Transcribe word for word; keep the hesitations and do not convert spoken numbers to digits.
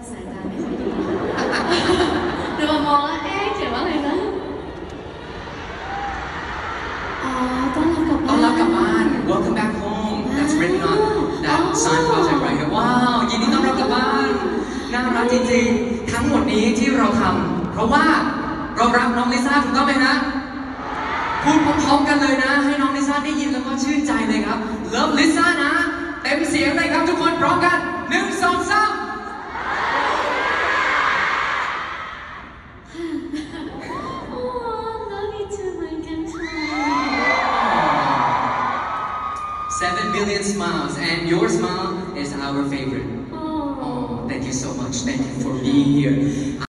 สายตาไม่ค่อยดีดูมามองแล้วเอ๊ะเขียนว่าอะไรนะอ๋อต้อนรับกลับบ้านต้อนรับกลับบ้าน Welcome back home That's written on that sign project right here ว้าวยินดีต้อนรับกลับบ้านน่ารักจริงๆทั้งหมดนี้ที่เราทำเพราะว่าเรารักน้องลิซ่าถูกต้องไหมฮะพูดพร้อมๆกันเลยนะให้น้องลิซ่าได้ยินแล้วก็ชื่นใจเลยครับ Love Lisa นะเต็มเสียงเลยครับทุกคนพร้อมกันหนึ่งสองสามSeven billion smiles, and your smile is our favorite. Oh, thank you so much. Thank you for being here.